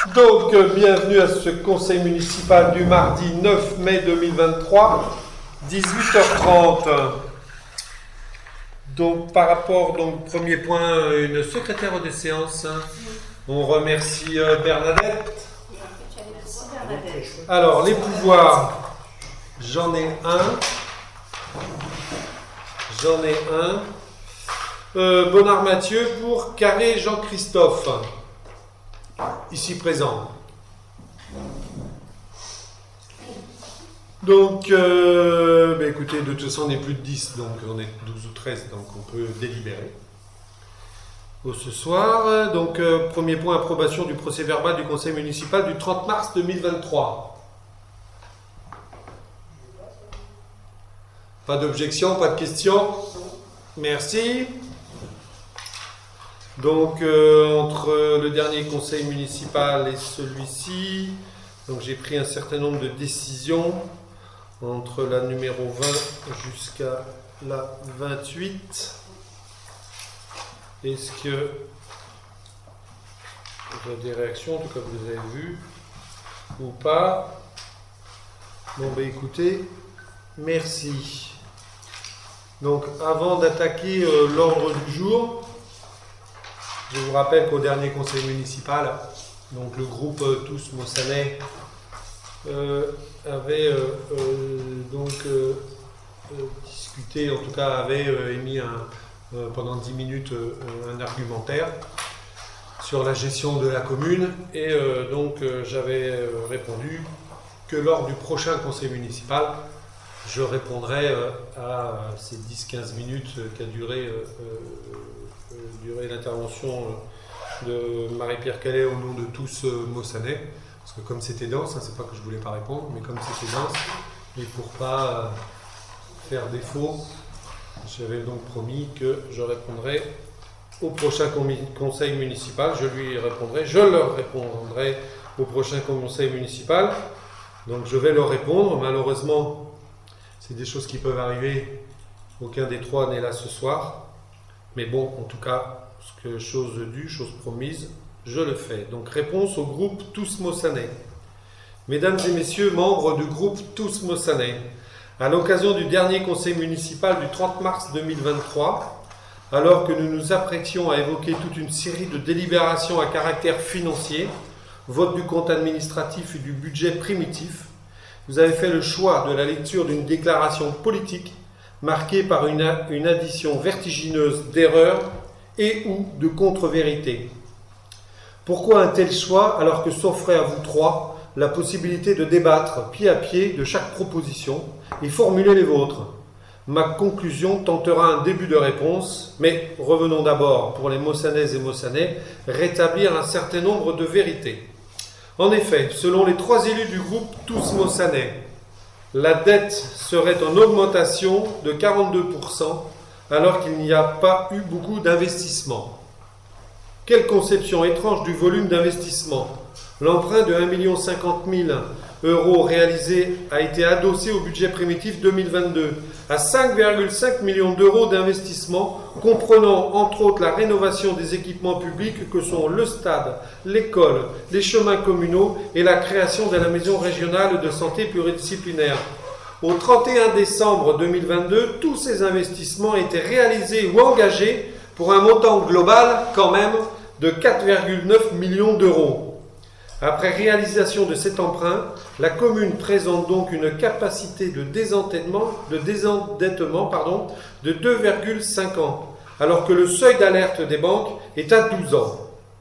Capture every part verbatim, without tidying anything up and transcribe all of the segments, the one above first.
Donc, euh, bienvenue à ce conseil municipal du mardi neuf mai deux mille vingt-trois, dix-huit heures trente. Donc, par rapport, donc, premier point, une secrétaire des séances. On remercie euh, Bernadette. Alors, les pouvoirs, j'en ai un. J'en ai un. Euh, Bonnard Mathieu pour Carré Jean-Christophe. Ici présent. Donc, euh, bah écoutez, de toute façon, on est plus de dix, donc on est douze ou treize, donc on peut délibérer. Au ce soir, donc, euh, premier point, approbation du procès verbal du conseil municipal du trente mars deux mille vingt-trois. Pas d'objection, pas de questions? Merci. Donc, euh, entre le dernier conseil municipal et celui-ci, donc j'ai pris un certain nombre de décisions, entre la numéro vingt jusqu'à la vingt-huit. Est-ce que vous avez des réactions, en tout cas vous les avez vues, ou pas? Bon, ben écoutez, merci. Donc, avant d'attaquer euh, l'ordre du jour, je vous rappelle qu'au dernier conseil municipal, donc le groupe euh, Tous Mossanais euh, avait euh, euh, donc euh, euh, discuté, en tout cas avait euh, émis un, euh, pendant dix minutes euh, un argumentaire sur la gestion de la commune, et euh, donc euh, j'avais euh, répondu que lors du prochain conseil municipal, je répondrai euh, à ces dix à quinze minutes qu'a duré euh, euh, durée l'intervention de Marie-Pierre Calais au nom de Tous euh, Mossanais, parce que comme c'était dense, hein, c'est pas que je voulais pas répondre, mais comme c'était dense, et pour pas euh, faire défaut, j'avais donc promis que je répondrai au prochain conseil municipal, je lui répondrai, je leur répondrai au prochain conseil municipal, donc je vais leur répondre. Malheureusement, c'est des choses qui peuvent arriver, aucun des trois n'est là ce soir. Mais bon, en tout cas, ce que chose due, chose promise, je le fais. Donc, réponse au groupe Tous Mossanais. Mesdames et messieurs, membres du groupe Tous Mossanais, à l'occasion du dernier conseil municipal du trente mars deux mille vingt-trois, alors que nous nous apprêtions à évoquer toute une série de délibérations à caractère financier, vote du compte administratif et du budget primitif, vous avez fait le choix de la lecture d'une déclaration politique marquée par une, une addition vertigineuse d'erreurs et ou de contre-vérités. Pourquoi un tel choix alors que s'offrait à vous trois la possibilité de débattre pied à pied de chaque proposition et formuler les vôtres? Ma conclusion tentera un début de réponse, mais revenons d'abord, pour les Mossanaises et Mossanais, rétablir un certain nombre de vérités. En effet, selon les trois élus du groupe Tous Mossanais, la dette serait en augmentation de quarante-deux pour cent alors qu'il n'y a pas eu beaucoup d'investissement. Quelle conception étrange du volume d'investissement. L'emprunt de un million cinquante mille euros réalisé a été adossé au budget primitif deux mille vingt-deux à cinq virgule cinq millions d'euros d'investissement, comprenant entre autres la rénovation des équipements publics que sont le stade, l'école, les chemins communaux et la création de la maison régionale de santé pluridisciplinaire. Au trente et un décembre deux mille vingt-deux, tous ces investissements étaient réalisés ou engagés pour un montant global quand même de quatre virgule neuf millions d'euros. Après réalisation de cet emprunt, la commune présente donc une capacité de désendettement, de, désendettement pardon, de deux virgule cinq ans, alors que le seuil d'alerte des banques est à douze ans.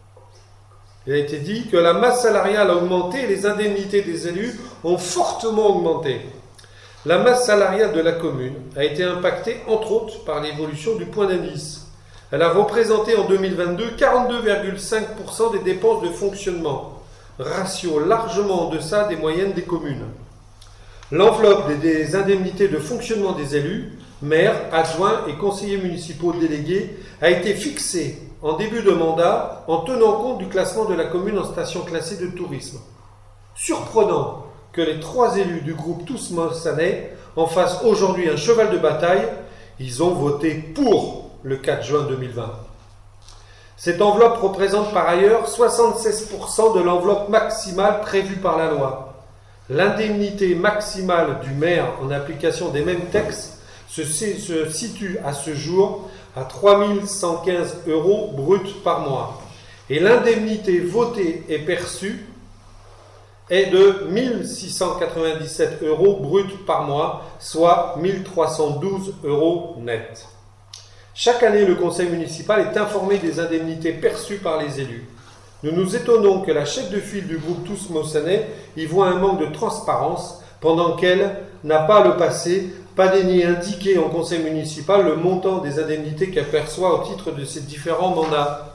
Il a été dit que la masse salariale a augmenté et les indemnités des élus ont fortement augmenté. La masse salariale de la commune a été impactée, entre autres, par l'évolution du point d'indice. Elle a représenté en deux mille vingt-deux quarante-deux virgule cinq pour cent des dépenses de fonctionnement, ratio largement en deçà des moyennes des communes. L'enveloppe des, des indemnités de fonctionnement des élus, maires, adjoints et conseillers municipaux délégués, a été fixée en début de mandat en tenant compte du classement de la commune en station classée de tourisme. Surprenant que les trois élus du groupe Tous Mossanais en fassent aujourd'hui un cheval de bataille, ils ont voté pour le quatre juin deux mille vingt. Cette enveloppe représente par ailleurs soixante-seize pour cent de l'enveloppe maximale prévue par la loi. L'indemnité maximale du maire en application des mêmes textes se, se situe à ce jour à trois mille cent quinze euros bruts par mois. Et l'indemnité votée et perçue est de mille six cent quatre-vingt-dix-sept euros bruts par mois, soit mille trois cent douze euros net. Chaque année, le conseil municipal est informé des indemnités perçues par les élus. Nous nous étonnons que la chef de file du groupe Tous Moussanais y voit un manque de transparence, pendant qu'elle n'a pas le passé, pas daigné indiquer en conseil municipal le montant des indemnités qu'elle perçoit au titre de ses différents mandats.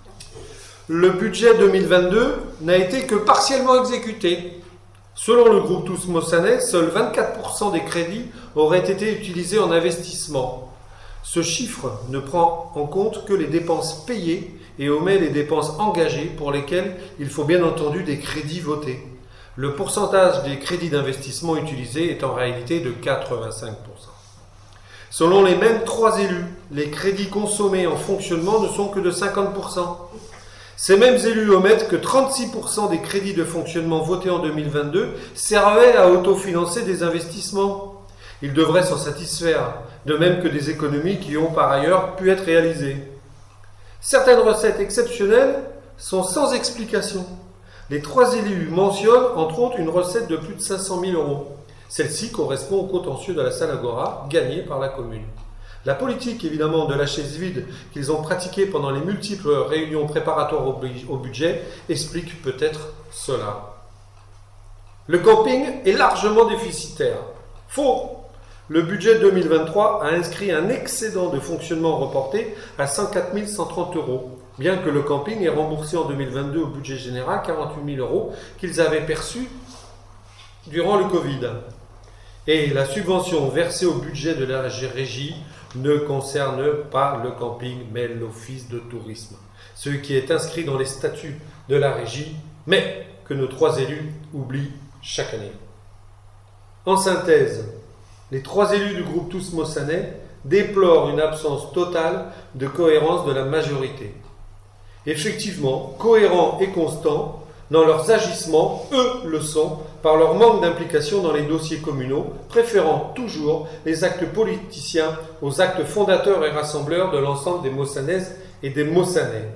Le budget deux mille vingt-deux n'a été que partiellement exécuté. Selon le groupe Tous Moussanais, seuls vingt-quatre pour cent des crédits auraient été utilisés en investissement. Ce chiffre ne prend en compte que les dépenses payées et omet les dépenses engagées pour lesquelles il faut bien entendu des crédits votés. Le pourcentage des crédits d'investissement utilisés est en réalité de quatre-vingt-cinq pour cent. Selon les mêmes trois élus, les crédits consommés en fonctionnement ne sont que de cinquante pour cent. Ces mêmes élus omettent que trente-six pour cent des crédits de fonctionnement votés en deux mille vingt-deux servaient à autofinancer des investissements. Ils devraient s'en satisfaire, de même que des économies qui ont par ailleurs pu être réalisées. Certaines recettes exceptionnelles sont sans explication. Les trois élus mentionnent entre autres une recette de plus de cinq cent mille euros. Celle-ci correspond au contentieux de la salle Agora gagné par la commune. La politique, évidemment, de la chaise vide qu'ils ont pratiquée pendant les multiples réunions préparatoires au budget explique peut-être cela. Le camping est largement déficitaire. Faux! Le budget deux mille vingt-trois a inscrit un excédent de fonctionnement reporté à cent quatre mille cent trente euros, bien que le camping ait remboursé en deux mille vingt-deux au budget général quarante-huit mille euros qu'ils avaient perçus durant le Covid. Et la subvention versée au budget de la régie ne concerne pas le camping, mais l'office de tourisme, ce qui est inscrit dans les statuts de la régie, mais que nos trois élus oublient chaque année. En synthèse, les trois élus du groupe Tous Moussanais déplorent une absence totale de cohérence de la majorité. Effectivement, cohérents et constants dans leurs agissements, eux le sont, par leur manque d'implication dans les dossiers communaux, préférant toujours les actes politiciens aux actes fondateurs et rassembleurs de l'ensemble des Moussanaises et des Moussanais.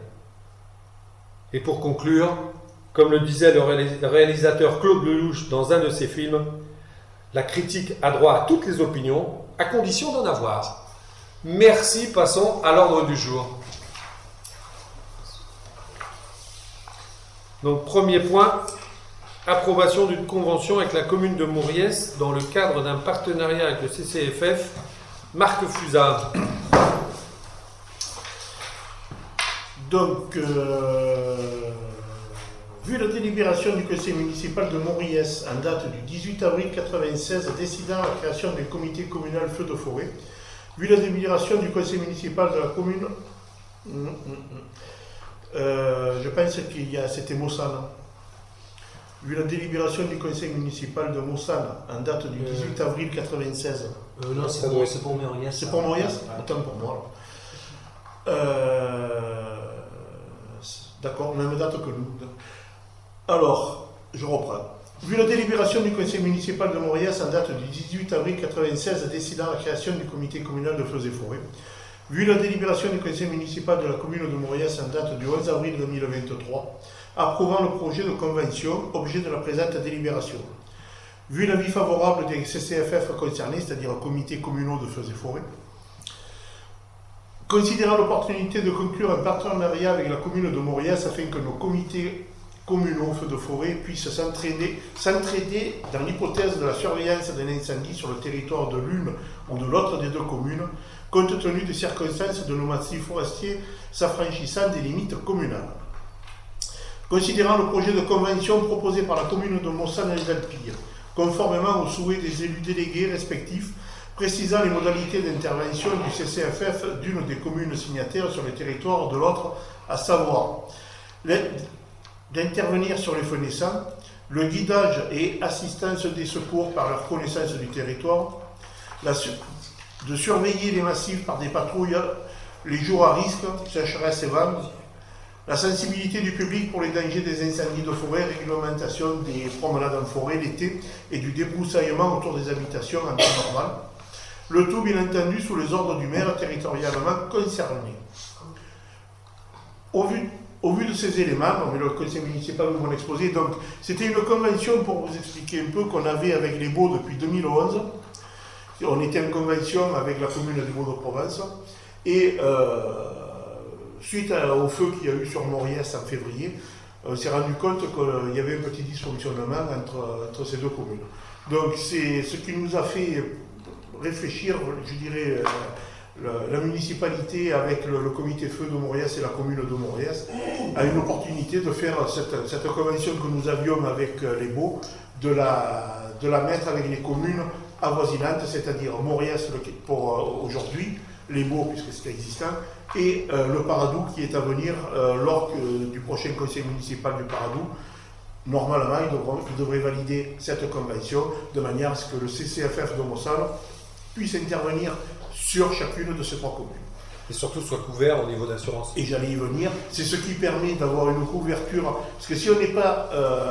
Et pour conclure, comme le disait le réalisateur Claude Lelouch dans un de ses films, la critique a droit à toutes les opinions, à condition d'en avoir. Merci, passons à l'ordre du jour. Donc, premier point, approbation d'une convention avec la commune de Mauriès dans le cadre d'un partenariat avec le C C F F, Marc Fusard. Donc, euh, vu la délibération du conseil municipal de Mauriès en date du dix-huit avril mille neuf cent quatre-vingt-seize décidant la création d'un comité communal feu de forêt, vu la délibération du conseil municipal de la commune, hum, hum, hum, Euh, je pense qu'il y a, c'était Mossana. Vu la délibération du conseil municipal de Mossana en date du dix-huit avril mille neuf cent quatre-vingt-seize. Euh, non, c'est pour, c'est pour Mauriès. C'est pour Mauriès? Attends pour moi. Euh, D'accord, même date que nous. Alors, je reprends. Vu la délibération du conseil municipal de Mauriès en date du dix-huit avril mille neuf cent quatre-vingt-seize décidant la création du comité communal de feux et forêts, vu la délibération du conseil municipal de la commune de Mauriès en date du onze avril deux mille vingt-trois, approuvant le projet de convention, objet de la présente délibération. Vu l'avis favorable des C C F F concernés, c'est-à-dire comités communaux de feux et forêts, considérant l'opportunité de conclure un partenariat avec la commune de Mauriès afin que nos comités communaux feux de forêt puissent s'entraider, s'entraider dans l'hypothèse de la surveillance d'un incendie sur le territoire de l'une ou de l'autre des deux communes, compte tenu des circonstances de nos massifs forestiers s'affranchissant des limites communales. Considérant le projet de convention proposé par la commune de Mossana-les-Alpilles, conformément aux souhaits des élus délégués respectifs, précisant les modalités d'intervention du C C F F d'une des communes signataires sur le territoire de l'autre, à savoir d'intervenir sur les feux naissants, le guidage et assistance des secours par leur connaissance du territoire, la de surveiller les massifs par des patrouilles les jours à risque, sécheresse et vent, La sensibilité du public pour les dangers des incendies de forêt, réglementation des promenades en forêt l'été et du débroussaillement autour des habitations en temps normal. Le tout, bien entendu, sous les ordres du maire territorialement concerné. Au vu, au vu de ces éléments, bon, mais le conseil municipal nous m'en exposé, donc c'était une convention, pour vous expliquer un peu, qu'on avait avec les Baux depuis deux mille onze. On était en convention avec la commune des Baux-de-Provence. Et euh, suite à, au feu qu'il y a eu sur Moriès en février, on s'est rendu compte qu'il y avait un petit dysfonctionnement entre, entre ces deux communes. Donc c'est ce qui nous a fait réfléchir, je dirais, la, la municipalité avec le, le comité feu de Moriès et la commune de Moriès a une opportunité de faire cette, cette convention que nous avions avec les Baux, de la, de la mettre avec les communes avoisinantes, c'est-à-dire Moriès pour aujourd'hui, les Baux puisque c'est existant, et euh, le Paradou qui est à venir euh, lors que, du prochain conseil municipal du Paradou. Normalement, ils devraient, ils devraient valider cette convention de manière à ce que le C C F F de Mossal puisse intervenir sur chacune de ces trois communes. Et surtout soit couvert au niveau d'assurance. Et j'allais y venir, c'est ce qui permet d'avoir une couverture, parce que si on n'est pas... Euh,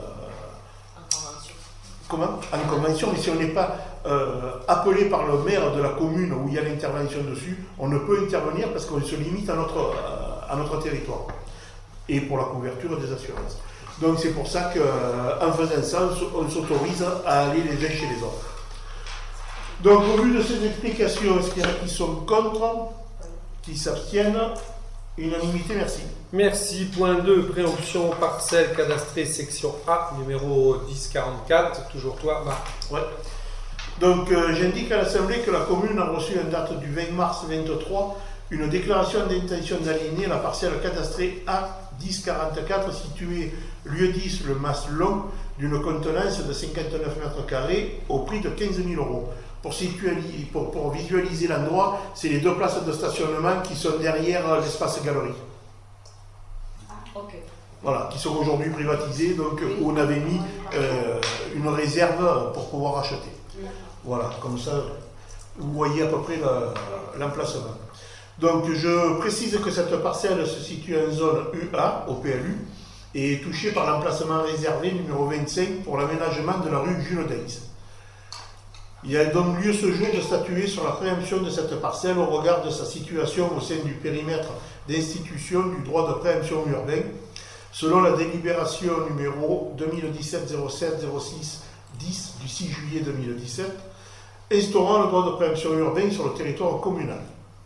comment en convention, mais si on n'est pas euh, appelé par le maire de la commune où il y a l'intervention dessus, on ne peut intervenir parce qu'on se limite à notre, euh, à notre territoire. Et pour la couverture des assurances. Donc c'est pour ça qu'en faisant ça, on s'autorise à aller les uns chez les autres. Donc au vu de ces explications, est-ce qu'il y en a qui sont contre, qui s'abstiennent? Unanimité, merci. Merci. Point deux, préemption parcelle cadastrée section A, numéro dix quarante-quatre. Toujours toi, Marc. Ouais. Donc euh, j'indique à l'Assemblée que la commune a reçu en date du vingt mars vingt-trois une déclaration d'intention d'aligner la parcelle cadastrée A dix quarante-quatre située lieu dix le Mas Long d'une contenance de cinquante-neuf mètres carrés au prix de quinze mille euros. Pour, situer, pour, pour visualiser l'endroit, c'est les deux places de stationnement qui sont derrière l'espace galerie. Ah, ok. Voilà, qui sont aujourd'hui privatisées, donc où on avait mis euh, une réserve pour pouvoir acheter. Voilà, comme ça, vous voyez à peu près l'emplacement. Donc je précise que cette parcelle se situe en zone U A, au P L U, et est touchée par l'emplacement réservé numéro vingt-cinq pour l'aménagement de la rue Jules Deys. Il y a donc lieu ce jour de statuer sur la préemption de cette parcelle au regard de sa situation au sein du périmètre d'institution du droit de préemption urbain, selon la délibération numéro deux mille dix-sept zéro sept zéro six dix du six juillet deux mille dix-sept, instaurant le droit de préemption urbain sur le territoire communal.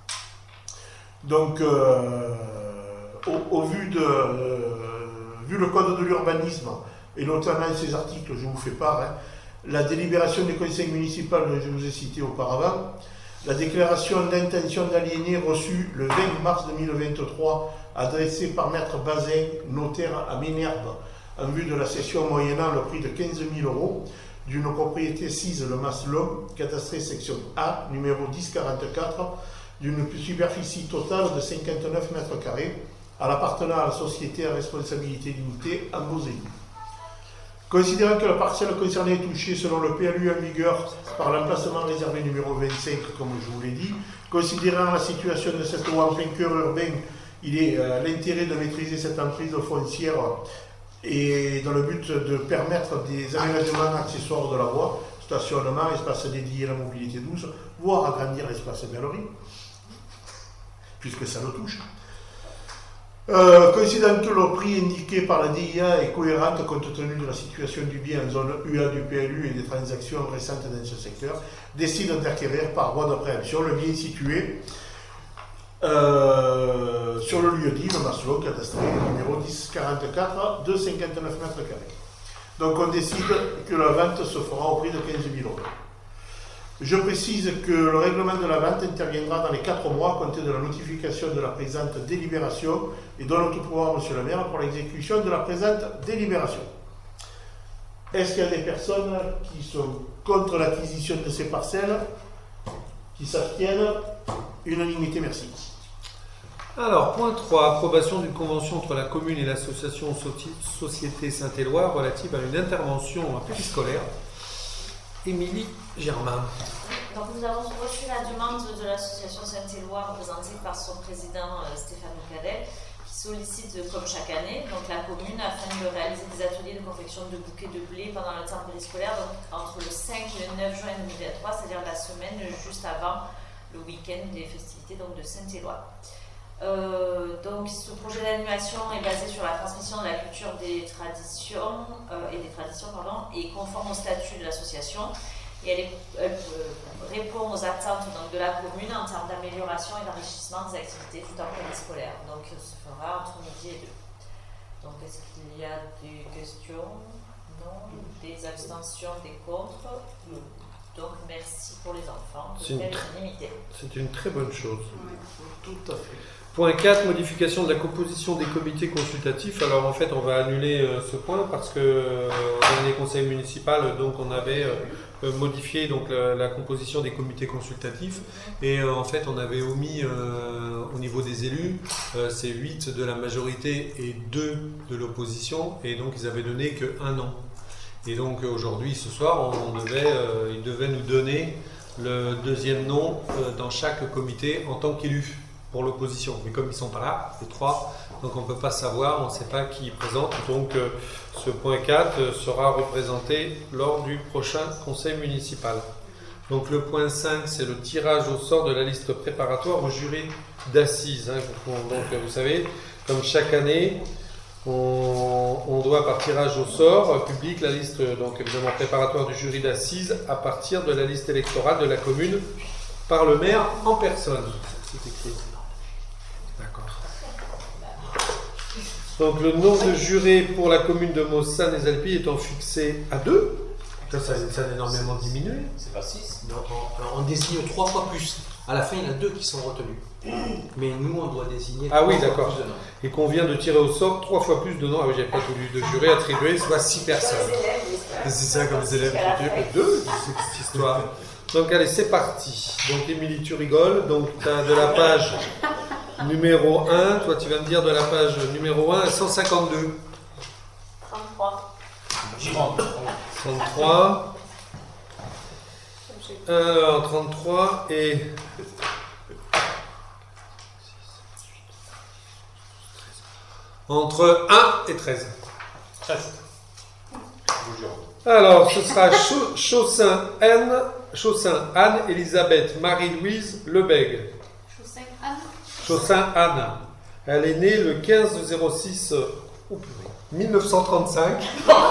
Donc, euh, au, au vu de euh, vu le code de l'urbanisme, et notamment ces articles, je vous fais part, hein, la délibération du conseil municipal que je vous ai cité auparavant, la déclaration d'intention d'aliéner reçue le vingt mars deux mille vingt-trois, adressée par maître Bazin, notaire à Ménherbe, en vue de la cession moyennant le prix de quinze mille euros d'une propriété sise le Mas Long, cadastrée section A, numéro dix quarante-quatre, d'une superficie totale de cinquante-neuf mètres carrés, à l'appartenant à la société à responsabilité limitée en Beauzénie. Considérant que la parcelle concernée est touchée selon le P L U en vigueur par l'emplacement réservé numéro vingt-cinq, comme je vous l'ai dit, considérant la situation de cette loi en plein cœur urbain, il est euh, l'intérêt de maîtriser cette emprise foncière et dans le but de permettre des aménagements accessoires de la voie, stationnement, espace dédié à la mobilité douce, voire agrandir l'espace galerie, puisque ça le touche. Euh, considérant que le prix indiqué par la D I A est cohérent compte tenu de la situation du bien en zone U A du P L U et des transactions récentes dans ce secteur, décide d'acquérir par voie de préemption le bien situé euh, sur le lieu dit, le Mas Long, cadastré numéro dix quarante-quatre de cinquante-neuf mètres carrés. Donc on décide que la vente se fera au prix de quinze mille euros. Je précise que le règlement de la vente interviendra dans les quatre mois à compter de la notification de la présente délibération et donne tout pouvoir à M. le maire pour l'exécution de la présente délibération. Est-ce qu'il y a des personnes qui sont contre l'acquisition de ces parcelles, qui s'abstiennent? Unanimité, merci. Alors, point trois, approbation d'une convention entre la commune et l'association Société Saint-Éloi relative à une intervention périscolaire. Émilie Germain. Donc nous avons reçu la demande de l'association Saint-Éloi représentée par son président euh, Stéphane Cadet, qui sollicite, comme chaque année, donc la commune afin de réaliser des ateliers de confection de bouquets de blé pendant le temps périscolaire, donc entre le cinq et le neuf juin deux mille vingt-trois, c'est-à-dire la semaine juste avant le week-end des festivités donc, de Saint-Éloi. Euh, donc ce projet d'animation est basé sur la transmission de la culture des traditions euh, et des traditions pardon, et conforme au statut de l'association. Et elle, est, elle euh, répond aux attentes donc, de la commune en termes d'amélioration et d'enrichissement des activités tout en périscolaire. Donc ça se fera entre midi et deux. Donc est-ce qu'il y a des questions? Non. Des abstentions, des contre? Donc merci pour les enfants de faire l'unanimité. C'est une très bonne chose. Oui, tout à fait. Point quatre, modification de la composition des comités consultatifs. Alors en fait, on va annuler euh, ce point parce que euh, au dernier conseil municipal, donc on avait euh, modifié donc la, la composition des comités consultatifs et euh, en fait, on avait omis euh, au niveau des élus, euh, c'est huit de la majorité et deux de l'opposition et donc ils avaient donné que un nom. Et donc aujourd'hui, ce soir, on devait, euh, ils devaient nous donner le deuxième nom euh, dans chaque comité en tant qu'élu pour l'opposition. Mais comme ils ne sont pas là, les trois, donc on ne peut pas savoir, on ne sait pas qui présente. Donc euh, ce point quatre euh, sera représenté lors du prochain conseil municipal. Donc le point cinq, c'est le tirage au sort de la liste préparatoire au jury d'assises. Hein. Donc vous savez, comme chaque année, on, on doit par tirage au sort euh, public la liste donc évidemment préparatoire du jury d'assises à partir de la liste électorale de la commune par le maire en personne. C'est écrit. Donc le nombre de jurés pour la commune de Mossane-les-Alpilles étant fixé à deux, ça, ça, ça a énormément diminué. C'est pas six. Non, on, on désigne trois fois plus. À la fin, il y en a deux qui sont retenus. Mais nous, on doit désigner ah oui, trois d'accord. fois plus de noms. Et qu'on vient de tirer au sort trois fois plus de noms. Ah oui, j'avais pas voulu de jurés attribués, soit six personnes. C'est ça, comme les élèves qui tuent. Deux, c'est cette histoire. Donc allez, c'est parti. Donc Émilie, tu rigoles. Donc tu as de la page numéro un, toi tu vas me dire de la page numéro un à cent cinquante-deux. trente-trois. trente-trois. Alors, trente-trois et... Entre un et treize. treize. Alors, ce sera Chau- Chaussin Anne, Chaussin Anne, Elisabeth, Marie-Louise, Lebègue. Chaussin Anne. Chaussin Anne. Elle est née le quinze zéro six oh, mille neuf cent trente-cinq.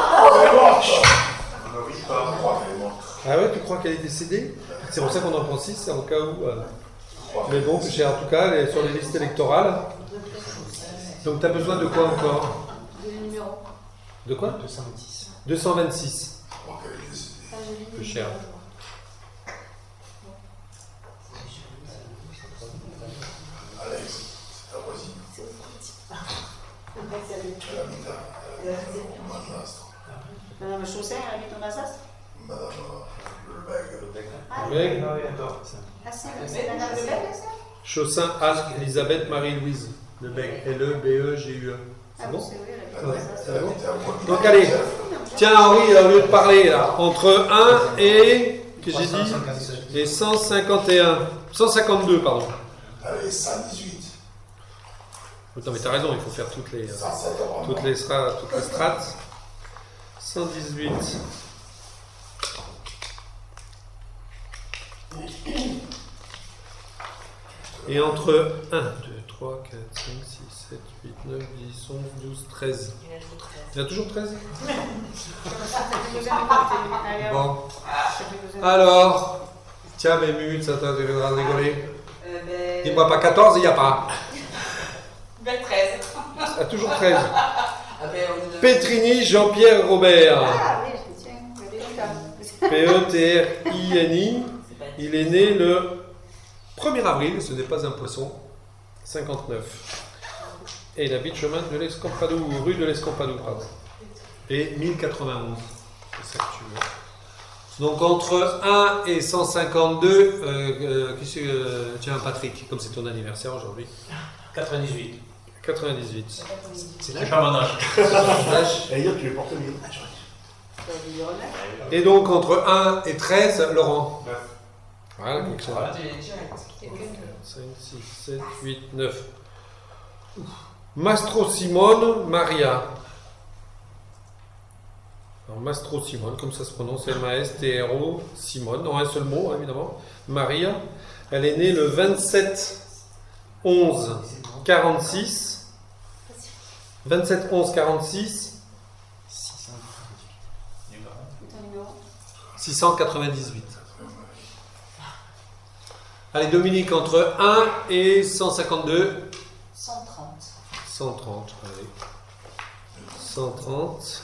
Ah ouais, tu crois qu'elle est décédée? C'est pour ça qu'on en prend six, c'est au cas où. euh. Mais bon, j'ai en tout cas, elle est sur les listes électorales. Donc tu as besoin de quoi encore? De numéro. De quoi? deux cent vingt-six. deux cent vingt-six. Angeline. Peu cher. Madame Chaussin, elle habite en Alsace? Lebègue. Ah, c'est c'est Madame Lebègue, ça? Chaussin Anne, Elisabeth, Marie-Louise. Lebègue. L E B E G U E. Ah, C'est bon? c'est oui, elle habite en Ouais, Alsace. c'est bon. Donc allez, tiens Henri, au lieu de parler là, entre un et, que j'ai dit, et cent cinquante et un, cent cinquante-deux pardon. Allez, cent dix-huit. Non mais t'as raison, il faut faire toutes les, euh, toutes les, stra- toutes les strates. cent dix-huit. Et entre un, deux, trois, quatre, cinq, six, sept, huit, neuf, dix, onze, douze, treize. Il y en a toujours treize? Bon. Alors, tiens Bémut, ça t'a fait rigoler. Euh, ben... Dis-moi pas quatorze, il n'y a pas. Ben treize. Ah, toujours treize. Ah, ben, on... Petrini Jean-Pierre Robert. Ah oui, je me tiens. Je l'ai dit. P E T R I N I. Il est né le premier avril, ce n'est pas un poisson, cinquante-neuf. Et il habite chemin de l'Escampadou, rue de l'Escampadou, pardon. Et mille quatre-vingt-onze. C'est ça que tu veux. Donc entre un et cent cinquante-deux, euh, euh, qu'est-ce que, euh, tiens Patrick, comme c'est ton anniversaire aujourd'hui. quatre-vingt-dix-huit. quatre-vingt-dix-huit. C'est l'âge à mon âge. Et hier, tu les portes mieux. Et donc entre un et treize, Laurent. Voilà, quelque chose. Voilà. cinq, six, sept, huit, neuf. Mastro Simone Maria. Alors, Mastro Simone, comme ça se prononce, M A S T R O Simone, en un seul mot, hein, évidemment. Maria. Elle est née le vingt-sept onze quarante-six. vingt-sept onze quarante-six. Ton numéro. six cent quatre-vingt-dix-huit. Allez, Dominique, entre un et cent cinquante-deux. cent trente. cent trente, allez. cent trente.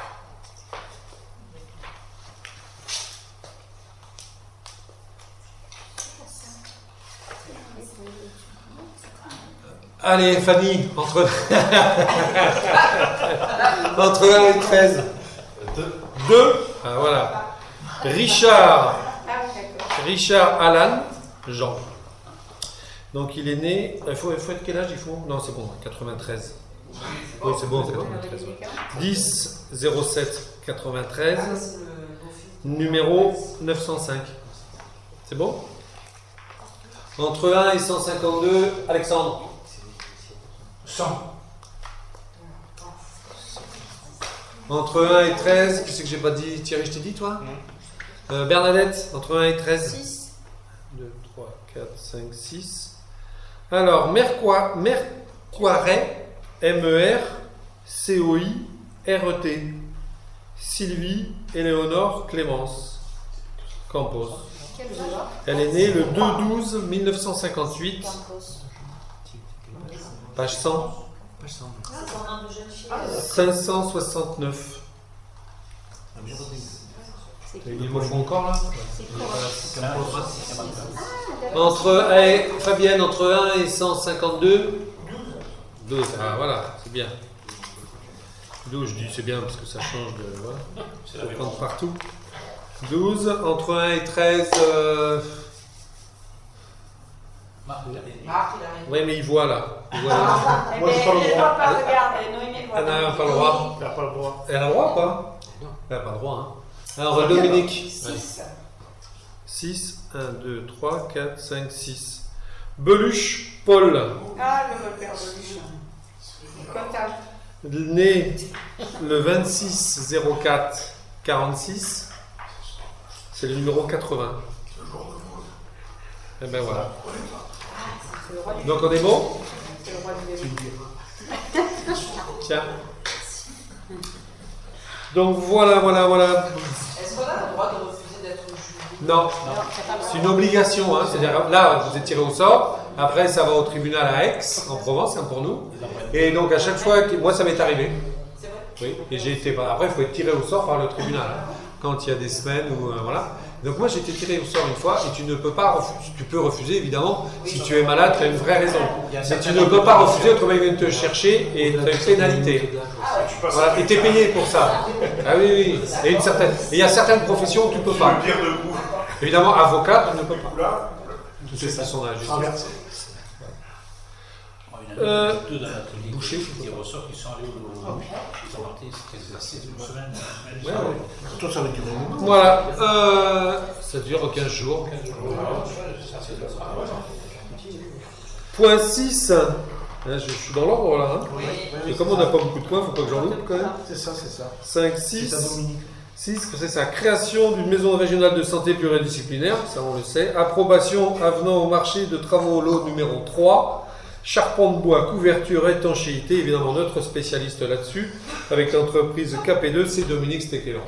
Allez, Fanny, entre, entre un et treize. deux. Ah, voilà. Richard. Ah oui, d'accord. Richard Alan, Jean. Donc il est né. Il faut, il faut être quel âge il faut? Non, c'est bon, quatre-vingt-treize. Oui, c'est bon, c'est quatre-vingt-treize. dix zéro sept quatre-vingt-treize. Numéro neuf cent cinq. C'est bon? Entre un et cent cinquante-deux, Alexandre. cent. Entre un et treize, qu'est-ce que j'ai pas dit? Thierry, je t'ai dit toi? euh, Bernadette, entre un et treize. six. deux, trois, quatre, cinq, six. Alors, Mercoire, Mercoiret, M E R C O I R E T. Sylvie Éléonore Clémence Campos. Quel jour? Elle est née le deux douze mille neuf cent cinquante-huit, page cent, Page cent. Son nom de jeune fille. cinq cent soixante-neuf. Ils me font encore là? Entre, eh, Fabienne, entre un et cent cinquante-deux. douze. Ah voilà, c'est bien. douze, je dis c'est bien parce que ça change de. Voilà. Ça peut prendre partout. douze, entre un et treize. Euh... Marc, il Oui, mais il voit là. Il voit, là. Eh Moi, j'ai pas le bien, droit. pas regarder. Noémie, Elle n'a pas le droit. Il n'a pas le droit. Elle a le droit ou pas? Elle n'a pas le droit. Hein. Alors, Dominique. six. six, un, deux, trois, quatre, cinq, six. Beluche Paul. Ah, le père Beluche. Comptable. Né le vingt-six zéro quatre quarante-six. C'est le numéro quatre-vingts. Et ben voilà. C'est le roi du Donc on est bon? C'est le roi du vélo. Tiens. Donc voilà, voilà, voilà. Est-ce qu'on a le droit de refuser d'être jugé? Non, c'est une obligation. Hein. C'est-à-dire là, vous êtes tiré au sort. Après, ça va au tribunal à Aix, en Provence, hein, pour nous. Et donc à chaque fois, que... moi ça m'est arrivé. C'est vrai? Oui. Et j'ai été. Après, il faut être tiré au sort par le tribunal. Hein, quand il y a des semaines où euh, voilà. Donc moi j'ai été tiré au sort une fois et tu ne peux pas refuser. Tu peux refuser évidemment si tu es malade, tu as une vraie raison. Mais tu ne peux pas refuser, autrement ils viennent te chercher et tu as une pénalité. Voilà, et tu es payé pour ça. Ah oui, oui. Et une certaine. Et il y a certaines professions où tu ne peux pas. Évidemment, avocat, tu ne peux pas. Tous ceux qui sont là, juste. Euh, deux dans l'atelier Boucher, des ressorts qui sont allés au. Ils sont partis, c'était une semaine. Ouais, ouais. Toi, ça va durer longtemps. Voilà. Euh, ça dure quinze jours. Point six. Là, je, je suis dans l'ordre là. Hein. Et comme on n'a pas beaucoup de points, il ne faut pas que j'en loupe quand même. C'est ça, c'est ça. cinq, C'est six. à Dominique. six, c'est sa création d'une maison régionale de santé pluridisciplinaire, ça on le sait. Approbation avenant au marché de travaux lot numéro trois. Charpente bois, couverture, étanchéité, évidemment notre spécialiste là-dessus, avec l'entreprise K P deux, c'est Dominique Stekelan.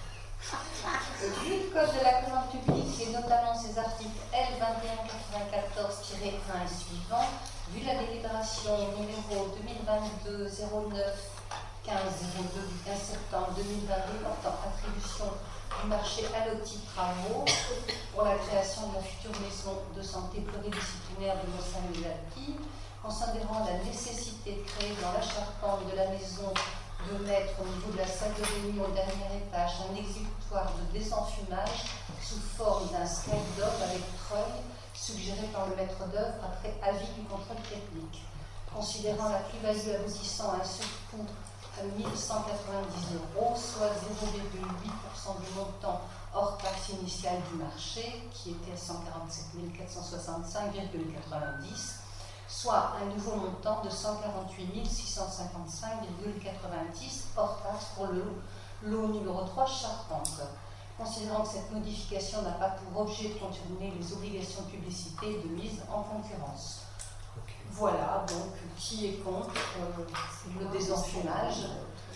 Le Code de la commande publique et notamment ses articles L vingt et un quatre-vingt-quatorze tiret un et suivants, vu la délibération numéro deux mille vingt-deux zéro neuf quinze zéro deux du quinze septembre deux mille vingt-deux portant attribution du marché alloti travaux pour la création de la future maison de santé pluridisciplinaire de Mont-Saint-Michel, considérant la nécessité de créer dans la charpente de la maison de mettre au niveau de la salle de réunion au dernier étage un exécutoire de désenfumage sous forme d'un skydock avec treuil suggéré par le maître d'œuvre après avis du contrôle technique. Considérant la plus-value aboutissant à un surcoût à mille cent quatre-vingt-dix euros, soit zéro virgule huit pour cent du montant hors taxe initiale du marché, qui était à cent quarante-sept mille quatre cent soixante-cinq virgule quatre-vingt-dix, soit un nouveau montant de cent quarante-huit mille six cent cinquante-cinq virgule quatre-vingt-dix hors taxe pour le lot numéro trois Charpente. Considérant que cette modification n'a pas pour objet de contourner les obligations de publicité de mise en concurrence. Ok. Voilà, donc qui est contre euh, le désenfumage?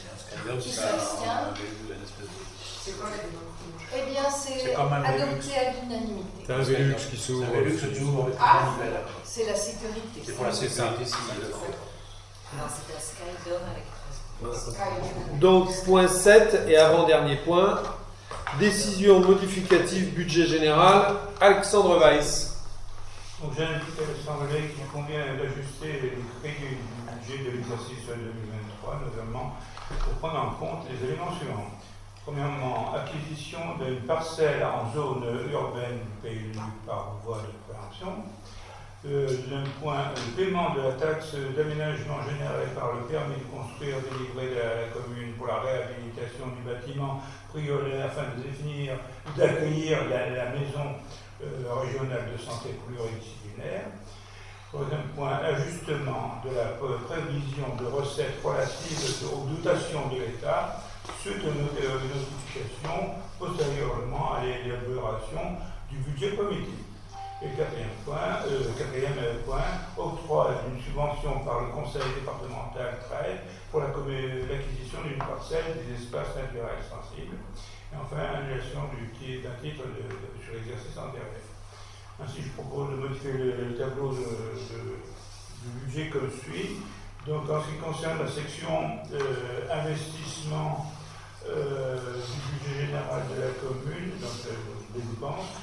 Qui Ça, s'abstient? on avait vu une espèce de- C'est quoi les désenfumage? Eh bien, c'est C'est comme un adopté à l'unanimité. C'est un Velux qui s'ouvre. Ça avait lu que ce jour avec Ah. la nouvelle. C'est la sécurité. C'est pour la sécurité Non, c'était la Skydome avec Sky. Donc, point sept et avant-dernier point. Décision modificative budget général. Alexandre Weiss. Donc j'indique à l'Assemblée qu'il convient d'ajuster les crédits du budget de l'exercice deux mille vingt-trois, notamment pour prendre en compte les éléments suivants. Premièrement, acquisition d'une parcelle en zone urbaine du Pays de Luc par voie de préemption. Euh, Deuxième point, le paiement de la taxe d'aménagement générée par le permis de construire délivré à la commune pour la réhabilitation du bâtiment Priolet afin de définir, d'accueillir la, la maison euh, régionale de santé pluridisciplinaire. Troisième point, ajustement de la prévision de recettes relatives aux dotations de l'État suite aux notifications postérieurement à l'élaboration du budget comité. Et quatrième point, euh, quatrième point, octroi d'une subvention par le conseil départemental treize pour l'acquisition d'une parcelle des espaces naturels sensibles. Et enfin, annulation d'un titre de, de, sur l'exercice antérieur. Ainsi, je propose de modifier le, le tableau de, de, du budget comme suit. Donc, en ce qui concerne la section euh, investissement euh, du budget général de la commune, donc euh, des dépenses,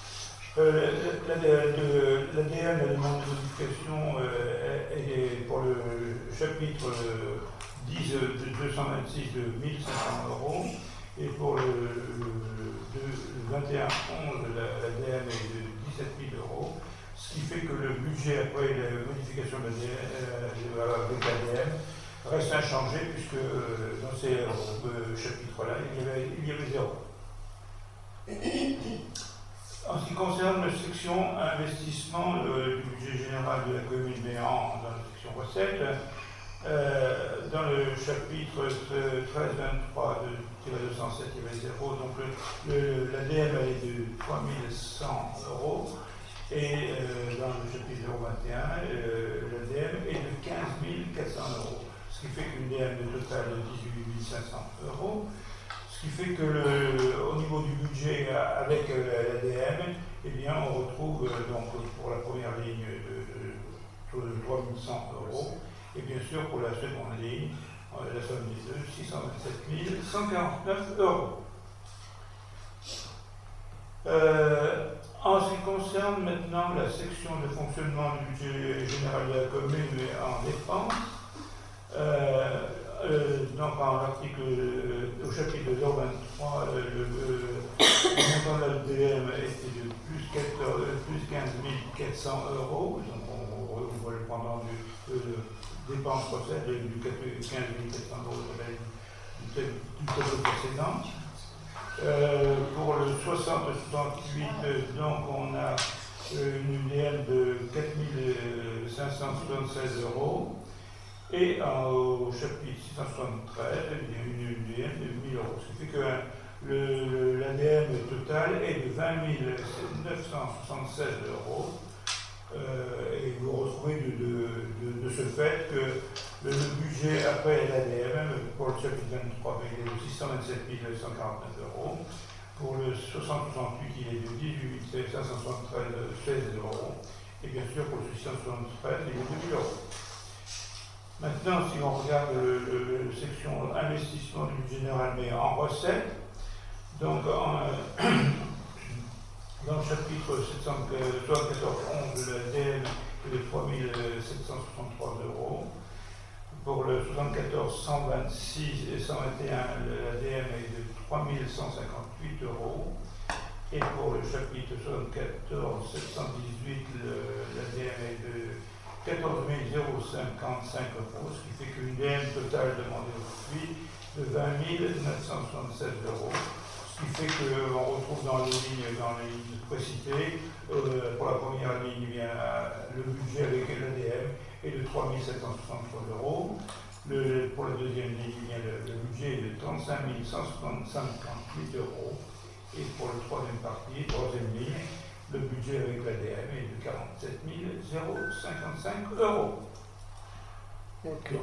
Euh, l'A D M, la demande de modification euh, est pour le chapitre euh, dix de deux cent vingt-six de mille cinq cents euros et pour le, le, le, le vingt et un onze la, la D M est de dix-sept mille euros, ce qui fait que le budget après la modification de la, euh, avec l'A D M reste inchangé puisque euh, dans ces euh, chapitres-là il y avait, il y avait zéro. En ce qui concerne la section investissement euh, du budget général de la commune Béant dans la section recettes, euh, dans le chapitre treize vingt-trois de deux cent sept zéro, donc le, le, la D M est de trois mille cent euros et euh, dans le chapitre zéro vingt et un, euh, la D M est de quinze mille quatre cents euros, ce qui fait qu'une D M de total de dix-huit mille cinq cents euros. Ce qui fait que le, au niveau du budget avec la D M, eh bien, on retrouve donc pour la première ligne de, de, de trois mille cent euros et bien sûr pour la seconde ligne, la somme des deux, six cent vingt-sept mille cent quarante-neuf euros. Euh, en ce qui concerne maintenant la section de fonctionnement du budget général de la commune mais en dépenses, euh, Euh, donc en article euh, au chapitre zéro vingt-trois, euh, le, le, le montant de la D M était de plus, quinze mille quatre cents euros, donc on, on voit le pendant du euh, dépenses recettes du quinze mille quatre cents euros de la, du, du tableau précédent. Euh, pour le soixante soixante-huit, donc on a euh, une D M de quatre mille cinq cent soixante-seize euros. Et euh, au chapitre six cent soixante-treize, il y a une D M de mille euros. Ce qui fait que le, le, la D M totale est de vingt mille neuf cent soixante-seize euros. Euh, et vous retrouvez de, de, de, de ce fait que le, le budget après la D M pour le chapitre vingt-trois il est de six cent vingt-sept mille cent quarante-neuf euros. Pour le soixante soixante-huit, il est de dix-huit mille cinq cent soixante-treize euros. Et bien sûr, pour le six cent soixante-treize, il est de deux mille euros. Maintenant, si on regarde la section investissement du budget général, mais en recettes, donc en, euh, dans le chapitre sept cent soixante-quatorze onze de la D M est de trois mille sept cent soixante-trois euros. Pour le soixante-quatorze cent vingt-six et cent vingt et un, la D M est de trois mille cent cinquante-huit euros. Et pour le chapitre soixante-quatorze sept cent dix-huit, le, la D M est de quatorze mille cinquante-cinq euros, ce qui fait qu'une D M totale demandée aujourd'hui de vingt mille neuf cent soixante-seize euros, ce qui fait qu'on retrouve dans les lignes, dans les lignes précitées, euh, pour la première ligne, eh bien, le budget avec la D M est de trois mille sept cent soixante-trois euros. Le, pour la deuxième ligne, le, le budget est de trente-cinq mille cent cinquante-huit euros. Et pour la troisième partie, troisième ligne, le budget avec l'A D M est de quarante-sept mille cinquante-cinq euros. Ok.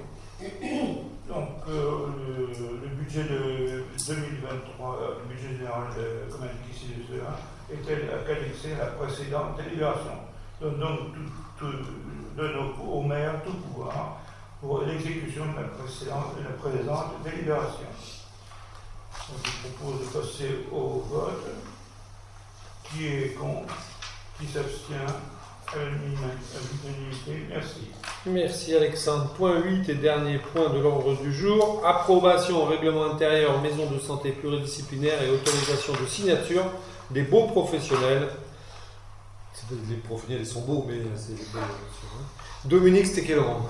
Donc, euh, le, le budget de deux mille vingt-trois, euh, le budget général, de, comme indiqué ici de cela, est annexé à la précédente délibération. Donc, donc tout, tout, donne au, au maire tout pouvoir pour l'exécution de la précédente, de la présente délibération. Donc, je propose de passer au vote. Qui est contre? Qui s'abstient? À l'unanimité. Merci. Merci Alexandre. Point huit et dernier point de l'ordre du jour. Approbation au règlement intérieur maison de santé pluridisciplinaire et autorisation de signature des baux professionnels. Les professionnels sont beaux, mais c'est des beaux. Dominique Stekelrand.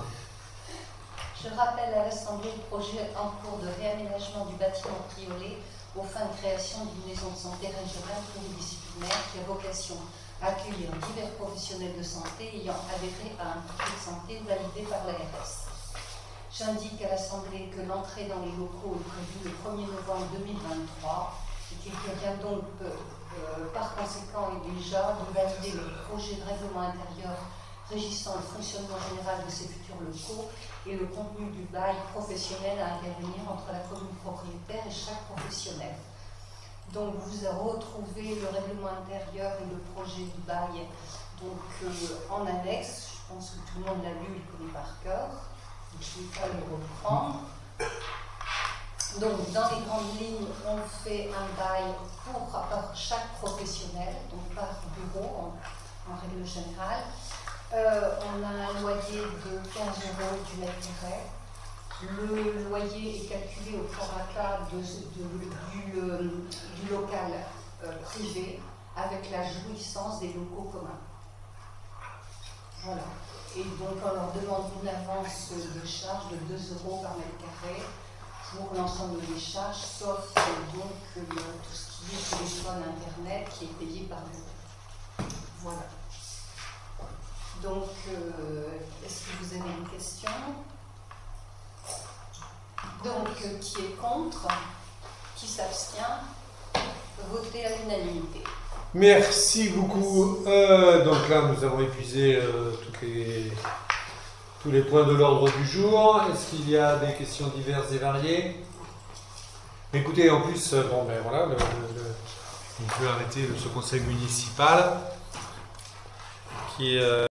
Je rappelle à l'Assemblée le projet en cours de réaménagement du bâtiment Triolet aux fins de création d'une maison de santé régionale pluridisciplinaire qui a vocation à accueillir divers professionnels de santé ayant adhéré à un titre de santé validé par l'A R S. J'indique à l'Assemblée que l'entrée dans les locaux est prévue le premier novembre deux mille vingt-trois et qu'il convient donc euh, par conséquent et déjà de valider le projet de règlement intérieur régissant le fonctionnement général de ces futurs locaux et le contenu du bail professionnel à intervenir entre la commune propriétaire et chaque professionnel. Donc vous retrouvez le règlement intérieur et le projet du bail donc, euh, en annexe. Je pense que tout le monde l'a lu, il connaît par cœur. Donc, je ne vais pas le reprendre. Donc dans les grandes lignes, on fait un bail pour par chaque professionnel, donc par bureau en, en règle générale. Euh, on a un loyer de quinze euros du mètre carré. Le loyer est calculé au prorata de, de, du, euh, du local euh, privé avec la jouissance des locaux communs. Voilà. Et donc on leur demande une avance de charge de deux euros par mètre carré pour l'ensemble des charges, sauf euh, donc euh, tout ce qui est téléphone internet qui est payé par bureau. Voilà. Donc, euh, est-ce que vous avez une question? Donc, euh, qui est contre? Qui s'abstient? Votez à l'unanimité. Merci beaucoup. Euh, donc là, nous avons épuisé euh, toutes les, tous les points de l'ordre du jour. Est-ce qu'il y a des questions diverses et variées? Écoutez, en plus, euh, bon ben voilà, le, le, on peut arrêter ce conseil municipal qui est... Euh,